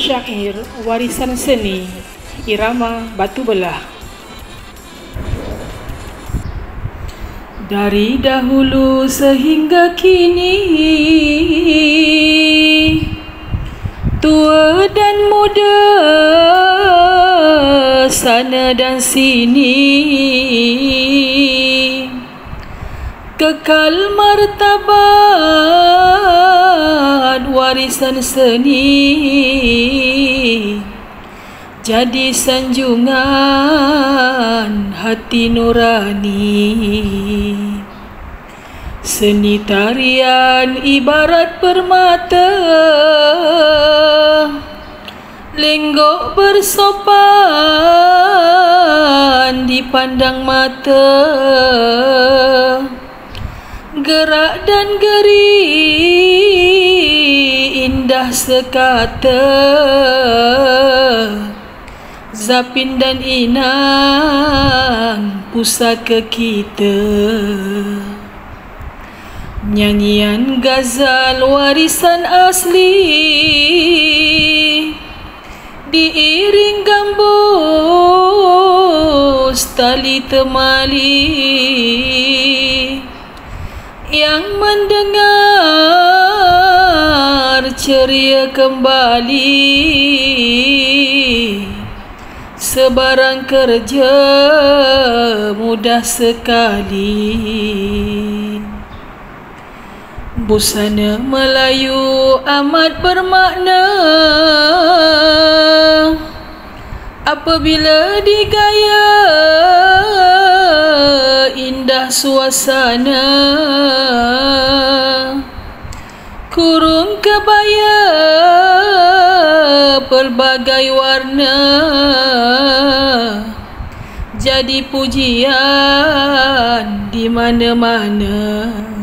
Syair warisan seni irama batu belah. Dari dahulu sehingga kini, tua dan muda, sana dan sini, kekal martabat warisan seni, jadi sanjungan hati nurani. Seni tarian ibarat permata, lenggok bersopan dipandang mata, gerak dan geri indah sekata, Zapin dan Inang pusaka kita. Nyanyian gazal warisan asli, diiring gambus tali temali, yang mendengar ceria kembali, sebarang kerja mudah sekali. Busana Melayu amat bermakna apabila digaya, indah suasana. Kurung kebaya pelbagai warna, jadi pujian di mana-mana.